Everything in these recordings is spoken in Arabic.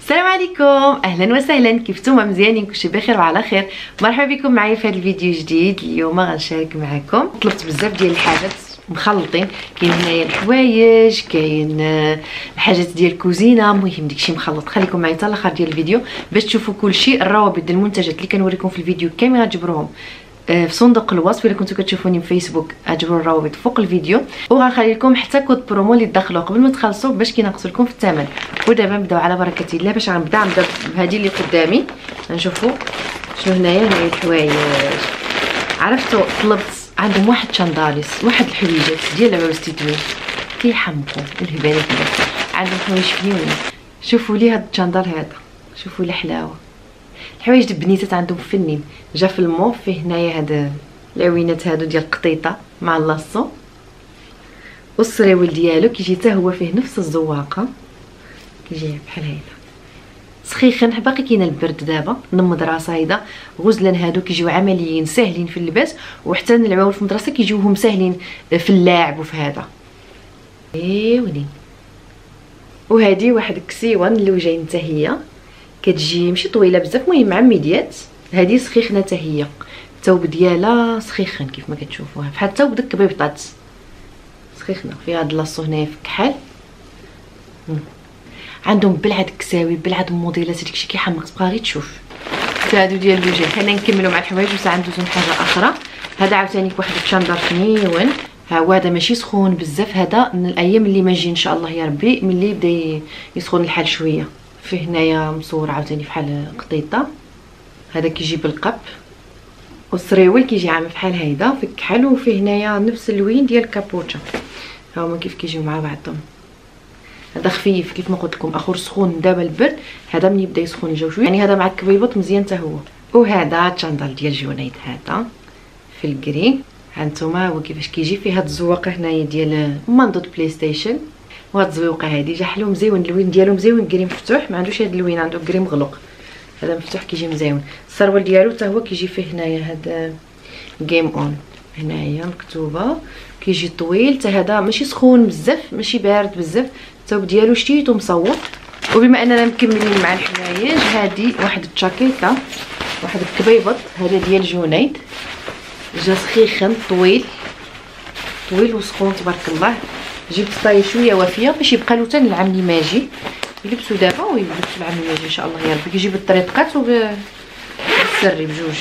السلام عليكم، اهلا وسهلا. كيف نتوما؟ مزيانين؟ كلشي بخير وعلى خير. مرحبا بكم معايا في هذا الفيديو جديد. اليوم غنشارك معكم. طلبت بزاف ديال الحاجات مخلطين، كاين هنايا الحوايج، كاين الحاجات ديال الكوزينه، المهم داكشي مخلط. خليكم معايا حتى الاخر ديال الفيديو باش تشوفوا كلشي. الروابط ديال المنتجات اللي كنوريكم في الفيديو كامل غتجبروهم في صندوق الوصف. الا كنتو كتشوفوني في فيسبوك غتجبروا الروابط فوق الفيديو، وغنخلي لكم حتى كود برومو اللي تدخلوه قبل ما تخلصوا باش كينقص لكم في الثمن. ودابا نبداو على بركه الله. باش غنبدا بهذه اللي قدامي. نشوفوا شنو هنايا الحوايج. عرفتوا طلبت عندهم واحد شانداليس، واحد الحويجات ديال عروس تطويل كيحمقوا الهبالات. عندهم حوايج فيوني. شوفوا لي هذا الشاندال هذا، شوفوا الحلاوه. الحوايج د البنيتات عندهم فنين. جا في الموف فيه هنايا هاد العوينات هادو ديال القطيطه مع لاصو، والسريول ديالو كيجي حتى هو فيه نفس الزواقه، كيجي بحال هيدا سخيخن. باقي كاين البرد دابا. نمض رصايده غزلان هادو كيجيو عمليين ساهلين في اللباس، وحتى العواول في المدرسه كيجيوهم ساهلين في اللعب وفي هذا. ايوا وهذه واحد الكسيوان اللي جاي حتى هي كتجي ماشي طويله بزاف، المهم عميديات. هذه سخيخنه حتى هي، الثوب ديالها سخيخن كيف ما كتشوفوها، بحال الثوب داك بيبطات سخيخنه. فيها هاد لاصو هنايا في الكحل. عندهم بلعد كساوي، بلعد موديلات، داكشي كيحمق. تبقى غير تشوف. هادو ديال لوجي. خلينا نكملوا مع الحوايج وساعه ندوزو لحاجه اخرى. هذا عاوتاني واحد الشاندر فنيون. ها هو هذا ماشي سخون بزاف، هذا من الايام اللي ما يجي ان شاء الله يا ربي، ملي يبدا يسخن الحال شويه. فيه هنايا مصور عاوتاني بحال قطيطه. هذا كيجي بالقب، والسريول كيجي عامل بحال هيدا في الكحل، وفيه هنايا نفس اللوين ديال الكابوتشا. ها هما كيف كيجيو مع بعضهم. هذا خفيف كيف ما قلت لكم، اخر سخون دابا البرد. هذا ملي يبدا يسخن الجو شويه، يعني هذا مع الكبيبوط مزيان حتى هو. وهذا تشاندال ديال جونيد هذا في الكري. هانتوما هو كيفاش كيجي فيه هاد الزواقه هنايا ديال ماندو بلاي ستيشن. وهاد الزويقه هادي جا حلو مزيون، اللوين ديالو مزيون، كري مفتوح، ما عندوش هاد اللوين، عنده كري مغلق. هذا مفتوح كيجي مزيون. السروال ديالو حتى هو كيجي فيه هنايا هاد جيم اون هنايا مكتوبه، كيجي طويل. حتى هذا ماشي سخون بزاف ماشي بارد بزاف. الثوب ديالو شتيتو مصوب. وبما اننا مكملين مع الحوايج، هذه واحد الجاكيطه، واحد الكبيبط هذا ديال جونيد. جا سخيخن طويل طويل وسخون تبارك الله. جبت طاي شويه وافيه باش يبقى له حتى العام اللي ما يجي. يلبسوا دابا ويلبسوا العام اللي يجي ان شاء الله يا ربي. كيجي بالطريقات وبالسري بجوج.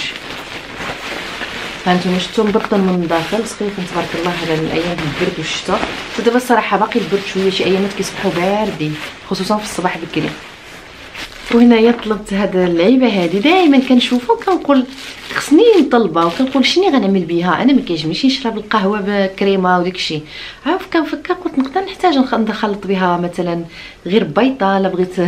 هانتوما شفتوا مبطن من الداخل سخيفن تبارك الله. هذا من الايام البرد والشتاء. ودابا الصراحه باقي البرد شويه، شي ايامات كيصبحوا باردين خصوصا في الصباح بكري. وهنايا طلبت هاد اللعيبه هذه. دائما كنشوفها وكنقول خصني نطلبها، وكنقول شني غنعمل بها. انا ما كيعجبنيش نشرب القهوه بكريمه وداكشي. عارف كنفكر قلت نقدر نحتاج نخلط بها مثلا غير بيضه. لا بغيت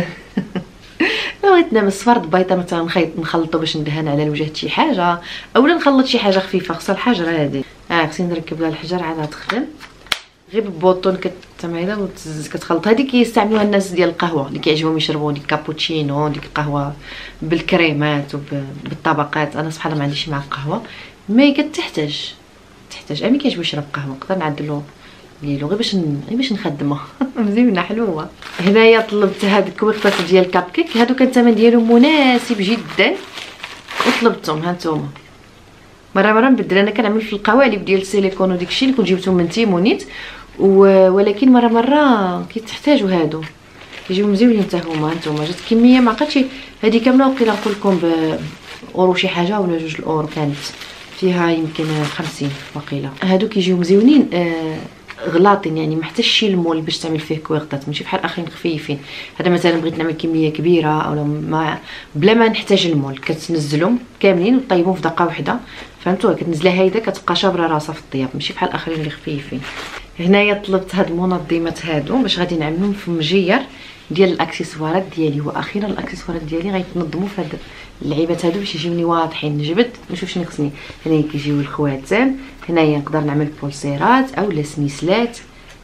بغيت نعمل صفرد بيضه مثلا نخلطو باش ندهن على الوجه شي حاجه، اولا نخلط شي حاجه خفيفه. خصها الحجره هذه. خصني نركب لها الحجر عاد تخدم غير بالبوطون كتعملها وكتخلط. هذه كيستعملوها الناس ديال القهوه اللي كيعجبهم يشربوا ديك كابوتشينو، ديك القهوه بالكريمات وبالطبقات. انا سبحان الله ما عنديش مع القهوه، ما كتحتاج امي كيعجبو يشرب قهوه، نقدر نعدلو ليلو غير باش نخدمها. مزيونه حلوه. هنايا طلبت هاد الكويقطات ديال الكاب كيك. هادو كان الثمن ديالهم مناسب جدا وطلبتهم. هانتوما مره نبدل. انا كنعمل في القوالب ديال السيليكون وداكشي اللي كنت جبتهم من تيمونيت، ولكن مره كيتحتاجوا هادو كيجيو مزيونين حتى هما. هانتوما جات كميه ما عقلتش هذه كامله، وقيلا نقول لكم باورو شي حاجه ولا 2 الاورو كانت فيها، يمكن 50 وقيلا. هادو كيجيو مزيونين غلاطين، يعني ما حتاش شي المول باش تعمل فيه كويقطات، ماشي بحال اخرين خفيفين. هذا مثلا بغيت نعمل كميه كبيره او ما بلا ما نحتاج المول، كتنزلهم كاملين وطيبهم في دقه واحده. فهمتوا؟ كتنزلها هيدا كتبقى شابره راسها في الطياب، ماشي بحال الاخرين اللي خفيفين. هنايا طلبت هاد المنظمات هادو باش غادي نعملهم في مجير ديال الاكسسوارات ديالي. واخيرا الاكسسوارات ديالي غيتنظموا في هاد اللعيبات هادو باش يجيوني واضحين. جبت نشوف شنو خصني. هنايا كيجيو الخواتم، هنايا نقدر نعمل بولسيرات اولا سنيسلات.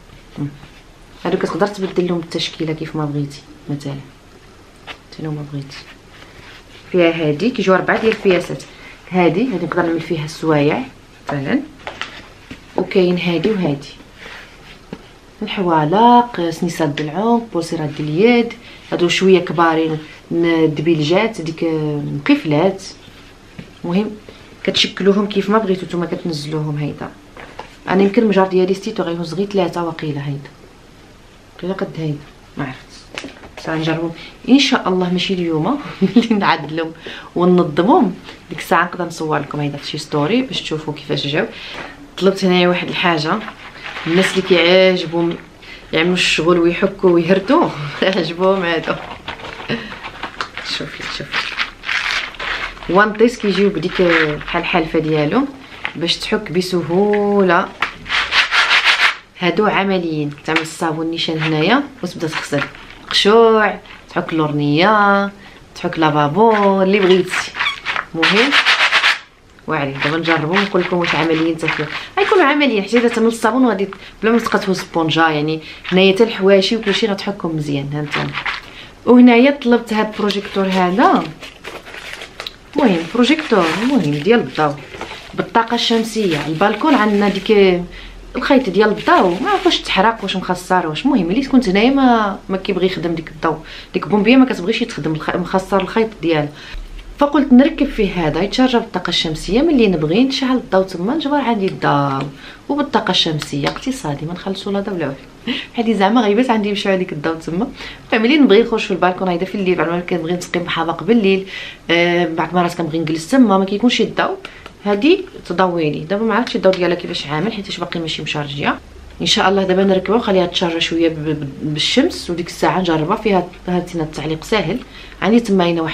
هادو كتقدر تبدل لهم التشكيله كيف ما بغيتي، مثلا حتى ما بغيتي. فيها هادي كيجيو 4 ديال البياسات. هادي نقدر نعمل فيها السوايع مثلا. وكاين هادي وهادي الحوالق، سنيسات بالعنق، بولسيرات ديال اليد، هادو شويه كبارين الدبيلجات ديك مقفلات. المهم كتشكلوهم كيف ما بغيتو نتوما كتنزلوهم. هيدا انا يمكن المجار ديالي ستيتو غيهز غير 3 وقيله. هيدا قيله قد هيدا ما عرفت، سنجربهم ان شاء الله ماشي اليوم ملي نعدلهم وننظمهم ديك الساعه نقدر نصور لكم هيدا في شي ستوري باش تشوفوا كيفاش جاو. طلبت هنايا واحد الحاجه الناس اللي كيعجبهم يعملوا الشغل ويحكوا ويهرتوا عجبهم هادو. شوفي وانطيس كيجيو بديك بحال الحلفه ديالو باش تحك بسهوله. هادو عمليين، تعمل الصابون نيشان هنايا وتبدا تغسل قشوع، تحك لورنيه، تحك لافابو اللي بغيتي. مهم واعرين دابا نجربو ونقول لكم واش عمليين حتى فيهم. غيكونوا عمليين حيت اذا تعمل الصابون غادي بلا ما تبقى تهز سبونجا، يعني هنايا حتى الحواشي وكلشي غتحكهم مزيان. ها نتوما. وهنايا طلبت هاد البروجيكتور هذا، المهم بروجيكتور المهم ديال الضوء بالطاقه الشمسيه. البالكون عندنا ديك الخيط ديال الضوء ما عرفوش تحرق واش مخسر واش. المهم ملي كنت هنايا ما كيبغي يخدم ديك الضوء، ديك بومبيه ما كتبغيش تخدم مخسر الخيط ديالها. فقلت نركب فيه هذا يتشارجا بالطاقه الشمسيه. ملي نبغي نشعل الضوء تما نجبر عندي الضوء وبالطاقه الشمسيه اقتصادي، ما نخلصوا لا ضوء لا والو. هادي زعما غيبات عندي نمشيو هذيك الضوء تما. ملي نبغي نخرج في البالكون هيدا في الليل، بعد ما كنبغي نسقي محاضق بالليل، بعد مرات كنبغي نجلس تما ما كيكونش الضوء، هادي تضوي لي. دابا ما عرفتش الضوء ديالها كيفاش عامل حيت باقي ماشي مشارجيه. ان شاء الله دابا نركبها ونخليها تشارجا شويه بالشمس، وديك الساعه نجربها فيها. هاتينا التعليق ساهل، عندي تما هنا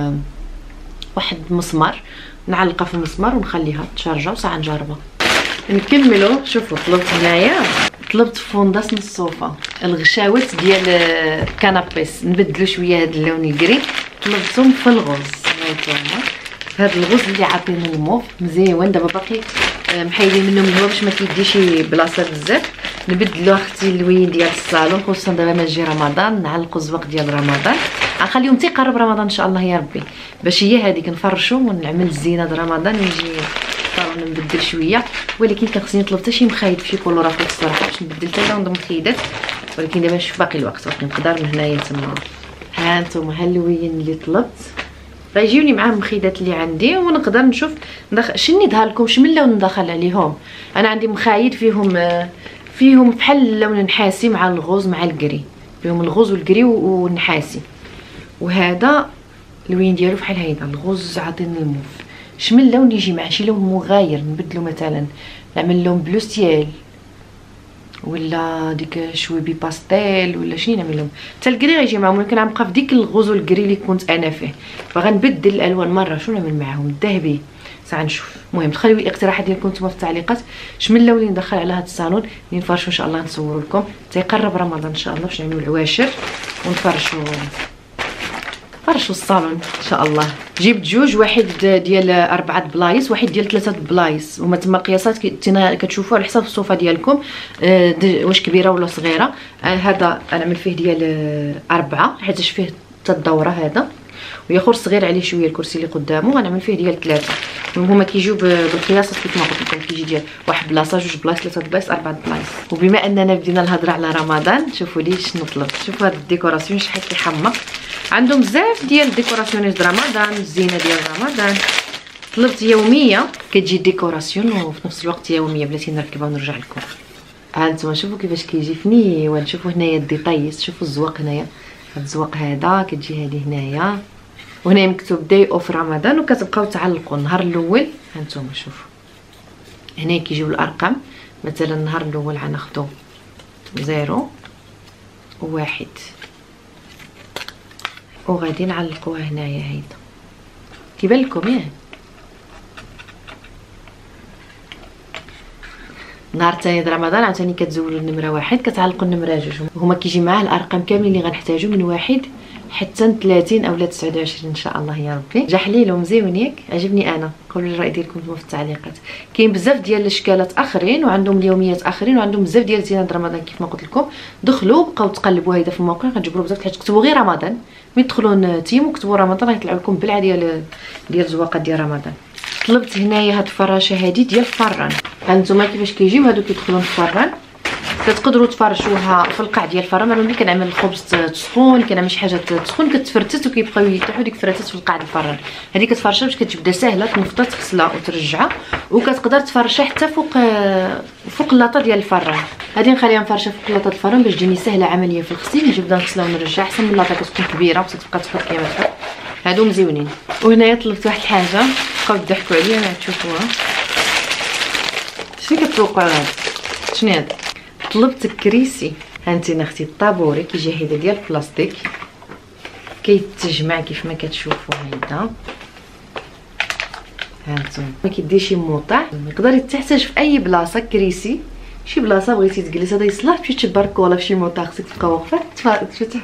واحد مسمار نعلقها في المسمار ونخليها تشارجا وساعه نجربها. نكملوا. شوفوا طلبت هنايا فونداس من الصوفا، الغشاوات ديال الكنابيس نبدلوا شويه هذا اللون الكري. طلبتهم في الغوز. هانتوما هذا الغوز اللي عاطينه الموف مزيون. دابا باقي محيدين منهم الهواء باش ما كيديش بلاصه بزاف. نبدلوا اختي اللوين ديال الصالون، خصوصا دابا ما جي رمضان نعلقوا الزواق ديال رمضان. غنخليهم حتى يقرب رمضان ان شاء الله يا ربي، باش هي هذيك نفرشوا ونعمل الزينه د رمضان ونجي الصالون نبدل شويه. ولكن كان خصني نطلب حتى شي مخيط في شي كولورات الصراحه باش نبدل حتى لون المخيدات، ولكن دابا نشوف باقي الوقت باقي نقدر من هنايا تما. ها انتم ها اللوين اللي طلبت غيجيوني معاه المخيدات اللي عندي ونقدر نشوف شنو ندهر لكم شمن لون ندخل عليهم. انا عندي مخايد فيهم بحال اللون النحاسي مع الغوز مع الكري، فيهم الغوز والكري والنحاسي. وهذا اللوين ديالو بحال هيدا الغوز عاطيني الموف. شمن لون يجي مع شي لون مغاير نبدلو، مثلا نعمل لون بلو ستيل ولا ديك شويبي باستيل ولا شنو نعمل لهم. حتى الكري غيجي معاهم، ولكن غنبقى في ديك الغوز والكري اللي كنت انا فيه. فغنبدل الالوان مره. شنو نعمل معاهم؟ الذهبي ساعه نشوف. المهم تخليو الاقتراحات ديالكم نتوما في التعليقات شمن اللون اللي ندخل على هذا الصالون اللي نفرشوا ان شاء الله نصور لكم تيقرب رمضان ان شاء الله باش نعملوا العواشر ونفرشوا الصالون ان شاء الله. جبت جوج، واحد ديال 4 بلايص واحد ديال 3 بلايص، هما تما القياسات كتشوفوا على حساب الصوفه ديالكم واش كبيره ولا صغيره. هذا نعمل فيه ديال 4 حيت فيه حتى الدوره هذا، وياخر صغير عليه شويه الكرسي اللي قدامه غنعمل فيه ديال 3. هما كيجيو بالقياسات كيف ما قلت لكم، كيجي ديال 1 بلاصه 2 بلايص 3 بلايص 4 بلايص. وبما اننا بدينا الهضره على رمضان شوفوا لي شنو طلبت. شوفوا هذا الديكوراسيون شحال كيحمق، عندهم بزاف ديال الديكوراسيونات د رمضان، الزينه ديال رمضان. طلبت يوميه كتجي ديكوراسيون وفي نفس الوقت يوميه بلاتي نركبها ونرجع لكم. ها انتم شوفوا كيفاش كيجي فنيون. شوفوا هنايا الديطايس، شوفوا الزواق هنايا، هاد الزواق هذا كتجي هذه هنايا، وهنا مكتوب داي اوف رمضان، وكتبقاو تعلقوا النهار الاول. هانتوما شوفوا هنا كيجيو الارقام، مثلا النهار الاول غناخذوا 0 و1 وغادي نعلقوها هنايا. هيدا كيبان لكم ياك؟ نهار الثاني د رمضان عاوتاني كتزولوا النمره 1 كتعلقوا النمره 2، هما كيجي معاه الارقام كاملين اللي غنحتاجو من 1 حتى 30 اولا 29 ان شاء الله يا ربي. جا حليل ومزيون ياك؟ عجبني انا. قولوا لي الراي ديالكم في التعليقات. كاين بزاف ديال الاشكالات اخرين وعندهم اليوميات اخرين وعندهم بزاف ديال زينات رمضان كيف ما قلت لكم. دخلوا بقاو تقلبوا هيدا في الموقع غتجبروا بزاف الحاجات. كتبوا غير رمضان ملي تدخلوا تيمو كتبوا رمضان غيطلعوا لكم بلعه ديال الزواقات ديال رمضان. طلبت هنايا هاد الفراشه هادي ديال الفران. هانتوما كيفاش كيجيو هادو كيدخلوا للفران كتقدروا تفرشوها في القاع ديال الفران. انا ملي كنعمل الخبز تسخون، كنعمل شي حاجه تسخون كتفرتت وكيبقاو يطيحوا ديك الفراتات في القاع ديال الفران. هذه كتفرشها باش كتبدا ساهله، تنفضها تغسلها وترجعها، وكتقدر تفرشها حتى فوق اللاطه ديال الفران. هذه نخليها مفرشه فوق لاطه الفران باش تجيني سهله عمليه في الغسيل. نجبدها نغسلها ونرجعها احسن من اللاطه كتكون كبيره وتبقى تحط كيما تحط. هادو مزيونين. وهنايا طلبت واحد الحاجه بقاو يضحكوا عليا ما تشوفوها. شنو كتوقعوا هذا؟ شنو هذا؟ طلبت كريسي. هانتينا اختي الطابوري كيجي هيدا ديال البلاستيك كيتجمع كيف ما كتشوفوا هيدا. هانتوما ما كيدير شي موطع، يقدر يتحتاج في اي بلاصه. كريسي شي بلاصه بغيتي تجلس هذا يصلح تمشي تبارك ولا في شي موطع خصك تبقى واقفه تفرج.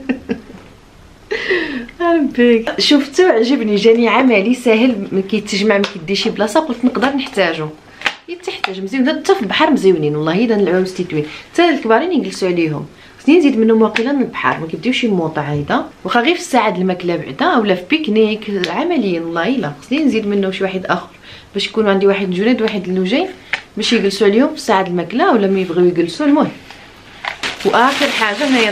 شفتو عجبني، جاني عملي ساهل، ما كيتجمع ما كيدي شي بلاصه. قلت نقدر نحتاجو، يتحتاج مزيون. حتى في البحر مزيونين والله. اذا العوامس تيتوين حتى الكبارين يجلسوا عليهم. خصني نزيد منهم واقيلا من البحر، ما كيديوش شي موطع هيدا. واخا غير في الساعه د الماكله بعدا اولا في بيكنيك عمليا والله. الا خصني نزيد منه شي واحد اخر باش يكونوا عندي واحد الجناد واحد اللوجين باش يجلسوا عليهم في الساعه د الماكله ولا ما يبغيو يجلسوا. المهم واخر حاجه هنايا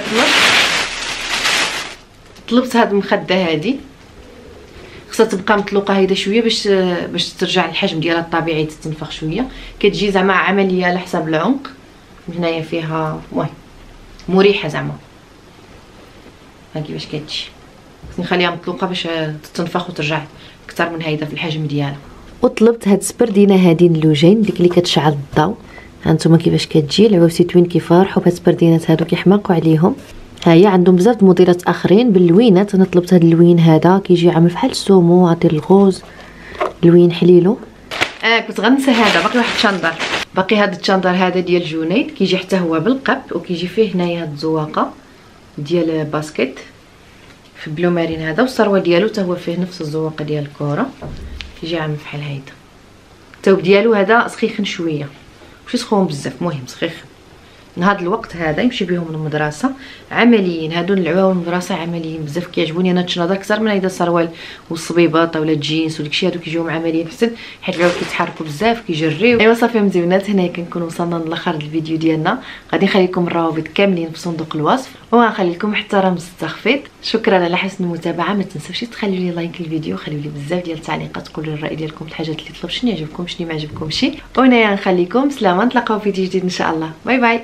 طلبت هاد المخده هادي. خصها تبقى مطلوقه هيدا شويه باش ترجع الحجم ديالها الطبيعي، تتنفخ شويه. كتجي زعما عمليه على حسب العمق. هنايا فيها المهم مريحه زعما. ها كيفاش كتجي. خصني نخليها مطلوقه باش تتنفخ وترجع اكثر من هيدا في الحجم ديالها. وطلبت هاد السبردينه هادين اللوجين ديك اللي كتشعل الضوء. هانتوما كيفاش كتجي. العوافسي توين كيفرحوا بهاد السبردينات هادو كيحماقوا عليهم. ها هي عندهم بزاف د الموديلات اخرين باللوينات. انا طلبت هذا اللوين هذا كيجي عامل بحال السومو عطير الغوز. لوين حليلو. كنت غنسى هذا باقي واحد الشندر. باقي هذا الشندر هذا ديال جونيد كيجي حتى هو بالقب وكيجي فيه هنايا هاد الزواقه ديال باسكيت في بلو مارين هذا. والصروه ديالو حتى هو فيه نفس الزواقه ديال الكره كيجي عامل بحال هيدا. الثوب ديالو هذا سخيخن شويه ماشي سخون بزاف، مهم سخيخن. هذا الوقت هذا يمشي بهم للمدرسه عمليين. هادو العواون المدرسه عمليين بزاف كيعجبوني انا التشناضه اكثر من هيدا السروال والصبيباط ولا الجينز وداكشي. هادو كيجيوهم عمليين حسن حيت العواون كيتحركوا بزاف كيجريو. ايوا صافي مزيونات. هنايا كنكون وصلنا لاخر الفيديو ديالنا. غادي نخلي لكم الروابط كاملين في صندوق الوصف وغنخلي لكم حتى رمز التخفيض. شكرا على حسن المتابعه. ما تنساوش تخليوا لي لايك الفيديو، خليوا لي بزاف ديال التعليقات تقولوا لي الراي ديالكم في الحاجات اللي طلبت، شنو عجبكم شنو ما عجبكمش. وهنايا نخليكم سلامه، نتلاقاو في فيديو جديد ان شاء الله. باي باي.